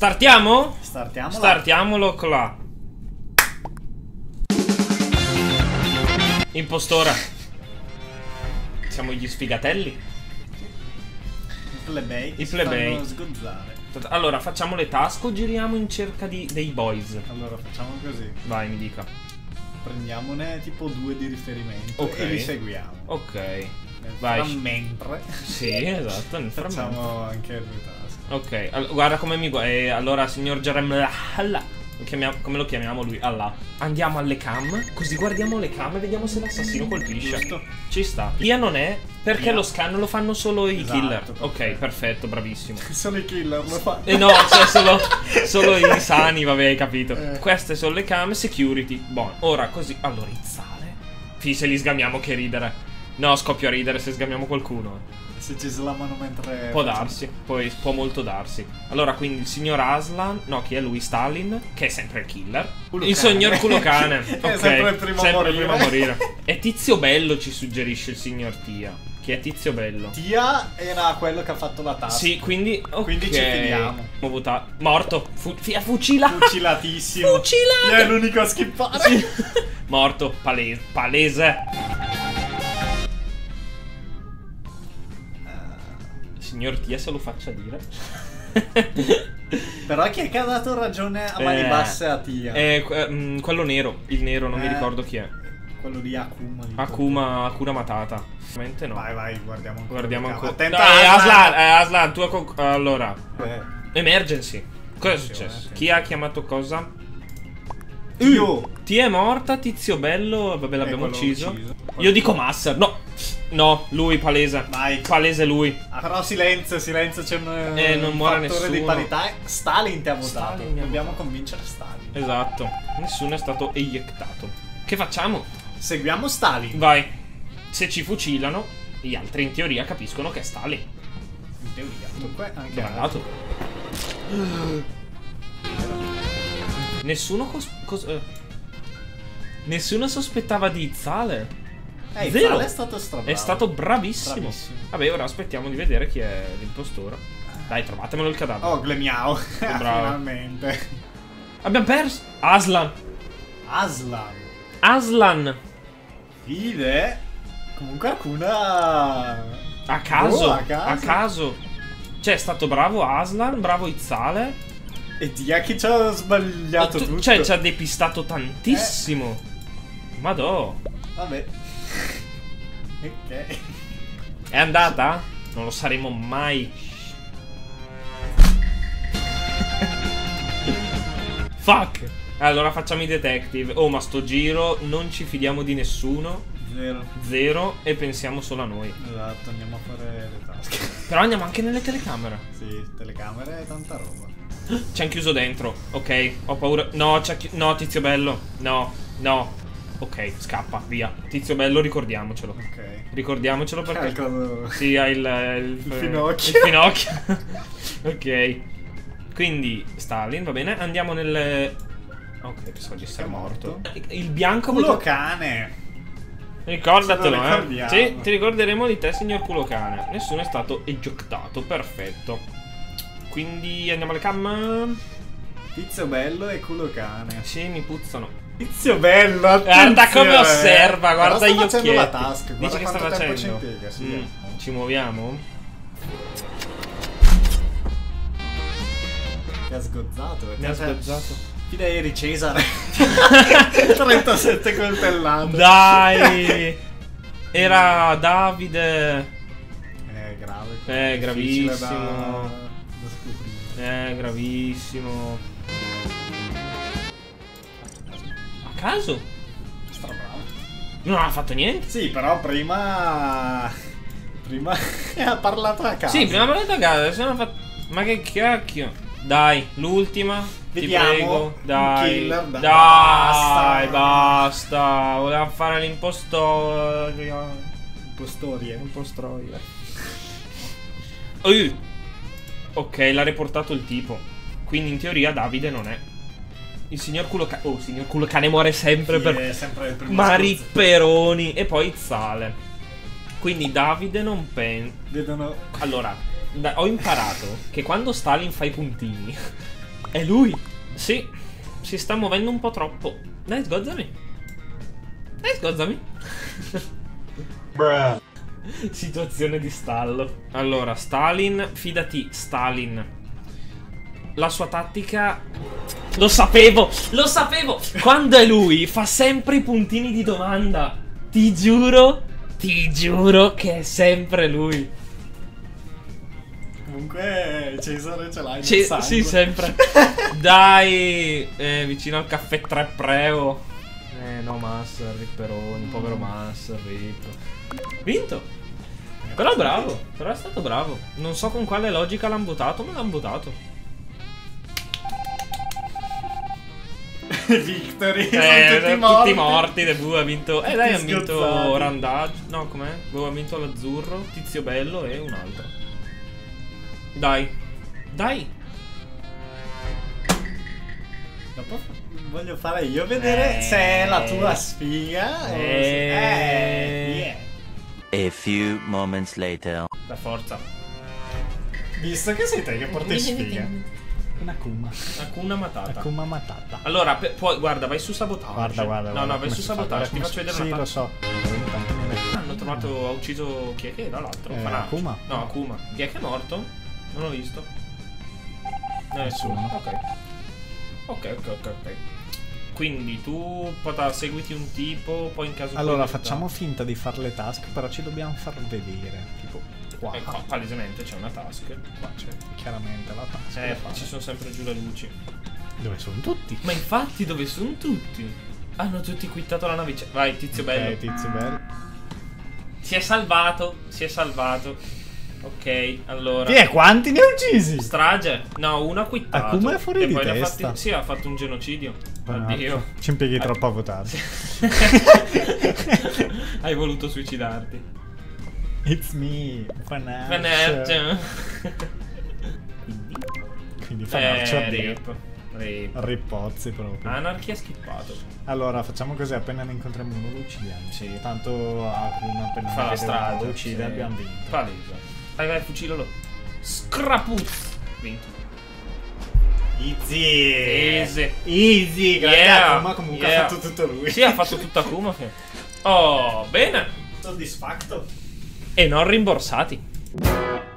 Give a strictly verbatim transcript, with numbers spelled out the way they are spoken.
Startiamo? Startiamolo. Startiamolo là. Impostora. Siamo gli sfigatelli. I plebei. I plebei. Fanno sgozzare. Allora, facciamo le task o giriamo in cerca di, dei boys? Allora, facciamo così. Vai, mi dica. Prendiamone tipo due di riferimento Ok. e li seguiamo. Ok. Nel Vai. mentre Sì, esatto, nel frattempo. facciamo anche le task. Ok, all guarda come mi guarda. Eh, allora, signor Jerem, lo chiamiamo, come lo chiamiamo lui? Allah. Andiamo alle cam, così guardiamo le cam e vediamo se l'assassino colpisce. Giusto. Ci sta. Via non è, perché Via. lo scan lo fanno solo i Esatto, killer. perfetto. Ok, perfetto, bravissimo. Sono i killer, lo fa. Eh no, cioè solo, solo i sani, vabbè, hai capito. Eh. Queste sono le cam, security. Buono, ora così. Allora, il sale. Sì, se li sgamiamo, che ridere. No, scoppio a ridere se sgamiamo qualcuno. Se ci slamano mentre Può facciamo- darsi, poi può molto darsi. Allora, quindi il signor Aslan, no, chi è lui? Stalin, che è sempre il killer. Culocane. Il signor Culocane. È Ok, sempre il primo a sempre il morire. primo a morire. E Tizio Bello ci suggerisce il signor Tia. Chi è Tizio Bello? Tia era quello che ha fatto la task. Sì, quindi. ok. Quindi ci fidiamo. Ho votato. Morto. Fu fi- fucilato. Fucilatissimo. Fucilato. Tia è l'unico a skippare. Sì. Morto. Palese. Palese. Signor Tia se lo faccia dire. Però chi è che ha dato ragione a mani Eh, basse a Tia? Eh, que- mm, quello nero. Il nero, non mi Eh. ricordo chi è. Quello di Akuma. di Akuma, Akuna Matata. Ovviamente no. Vai, vai, guardiamo ancora. Guardiamo le ancora. cam. No, Attenta, eh, Aslan. Aslan, eh, Aslan, tu hai con- allora. Eh, Emergency. Cosa è Attenzione, successo? attenzione. Chi ha chiamato cosa? Io. Tia è morta, Tizio Bello, vabbè, l'abbiamo quello ucciso. ucciso. Io dico Master. No. No, lui palese. Vai. Palese lui. Ah, però silenzio, silenzio, c'è un, Eh, non un muore fattore di nessuno. parità. Stalin ti ha votato. Stalin mi ha Dobbiamo convincere Stalin. Esatto. Nessuno è stato eiectato. Che facciamo? Seguiamo Stalin. Vai. Se ci fucilano, gli altri in teoria capiscono che è Stalin. In teoria. Dunque, anche Dove è andato? Nessuno cos cos eh. Nessuno sospettava di Izzale. Eh, il Zero. Zale è stato strabravo. È stato bravissimo. Bravissimo. Vabbè, ora aspettiamo di vedere chi è l'impostore. Dai, trovatemelo il cadavere. Oh, glemiao. bravo. Finalmente. Abbiamo perso. Aslan. Aslan. Aslan. Fide. Comunque alcuna. A caso. Oh, a caso. A caso. Cioè, è stato bravo Aslan, bravo Izzale. E Tia che ci ha sbagliato Tu- tutto. Cioè, ci ha depistato tantissimo. Madò. Vabbè. Ok. È andata? Non lo saremo mai. Fuck. Allora facciamo i detective. Oh, ma sto giro non ci fidiamo di nessuno. Zero. Zero. E pensiamo solo a noi. Esatto, andiamo a fare le tasche. Però andiamo anche nelle telecamere. Sì, telecamere e tanta roba. Ci hanno chiuso dentro. Ok, ho paura. No, c'ha chi- no, Tizio Bello. No, no. Ok, scappa, via. Tizio Bello, ricordiamocelo. Ok. Ricordiamocelo perché. Calcolo. Sì, ha il, il, Il finocchio. il finocchio. Ok. Quindi Stalin, va bene. Andiamo nel. Ok, pensavo di essere È morto. morto. Il bianco. Culo cane. Ricordatelo, Ce lo eh. ricordiamo. Sì, ti ricorderemo di te, signor Culocane. Nessuno è stato ejectato. Perfetto. Quindi andiamo alle cam. Tizio bello e culo cane. Sì, mi puzzano. Tizio bello, Guarda come attenzione. osserva, guarda Però gli sta occhietti. facendo la task. Dici Guarda che sta quanto tempo facendo? ci impiega, sì. Mm, Ci muoviamo? Ti ha sgozzato. Mi ha sgozzato. Fida eri Cesare. trentasette coltellate. Dai! Era Davide. È grave. Eh, difficile gravissimo. Da, da scoprire. Eh, gravissimo. A caso? Strabravo. Non ha fatto niente? Sì, però prima. Prima ha parlato a caso. Sì, prima mi ha detto a caso, adesso non ha fatto. Ma che cacchio? Dai, l'ultima. Ti Vediamo. prego. Un Dai. killer, dai. Dai, Basta. basta. Voleva fare l'impostore. Impostorie. Impostroia. Uh. Ok, l'ha riportato il tipo. Quindi in teoria Davide non è. Il signor culo cane. Oh, il signor culo cane muore sempre Sì, per è sempre il primo Maripperoni. E poi Zale. Quindi Davide non pensa. Vedono. Allora, da- ho imparato che quando Stalin fa i puntini È lui. Sì, si sta muovendo un po' troppo. Dai, sgozzami. Dai, sgozzami. Bruh. Situazione di stallo. Allora, Stalin, fidati, Stalin. La sua tattica... Lo sapevo, lo sapevo. Quando è lui, fa sempre i puntini di domanda. Ti giuro, ti giuro che è sempre lui. Comunque Cesare ce l'hai nel Ce- sangue. sì, sempre. Dai, eh, vicino al caffè tre preo. Eh, no, Master, Ripperoni, povero Master, Rip. Vinto. Però bravo, però è stato bravo. Non so con quale logica l'ha buttato, ma l'ha buttato. Victory. Eh, sono tutti tutti morti. morti, De Bu ha vinto. Eh dai, ha Tutti vinto sgozzati. Randaggi. No, com'è? Bu ha vinto l'azzurro, Tizio Bello e un altro. Dai. Dai. Dopo voglio fare io vedere Eh. se è la tua sfiga. o se- Eh. eh, yeah. A few moments later. La forza. Visto che sei te che porti sfiga. Una Kuma. Hakuna Matata. Akuma Matata. Allora, pe- poi guarda, vai su sabotage. Guarda, guarda. No, guarda no, vai come su si fa, sabotage. guarda Ti come faccio si- vedere Sì, una lo ta- so. Hanno trovato, ha ucciso chi è che era l'altro? Eh, Fanac. Akuma. No, Akuma. Chi è che è morto? Non l'ho visto. No, Nessuno. nessuno. Ok. Ok, ok, ok, ok. Quindi tu pota, seguiti un tipo, poi in caso Allora poi- facciamo finta di fare le task, però ci dobbiamo far vedere. Tipo qua. Eh, qua palesemente c'è una task. Qua c'è chiaramente la task. Eh, da fare. ci sono sempre giù le luci. Dove sono tutti? Ma infatti dove sono tutti? Hanno tutti quittato la navicella. Vai, Tizio Bello. Ok, tizio bello. Si è salvato, si è salvato. Ok, allora. Chi è? Quanti ne ha uccisi? Strage? No, uno ha quittato. Akuma è fuori e di poi ne ha testa. fatti- Sì, ha fatto un genocidio. Addio. Ci impieghi troppo a votare. Hai voluto suicidarti. It's me, Fanaccio. Fanaccio. Quindi Fanaccio Eh, addio. rip. Rip. Rippozzi proprio. Anarchia schippato. Allora facciamo così, appena ne incontriamo uno lo uccidiamo. Sì. Tanto Akuma appena Fa la ne vede uno strage. lo uccide sì. abbiamo vinto. Palese. Vai, vai, fucilalo. Scrapuz. Vinto. Easy. Easy. Easy, grazie Yeah, Akuma comunque yeah. ha fatto tutto lui. Sì, ha fatto tutta Akuma. Oh, bene. Soddisfatto. E non rimborsati.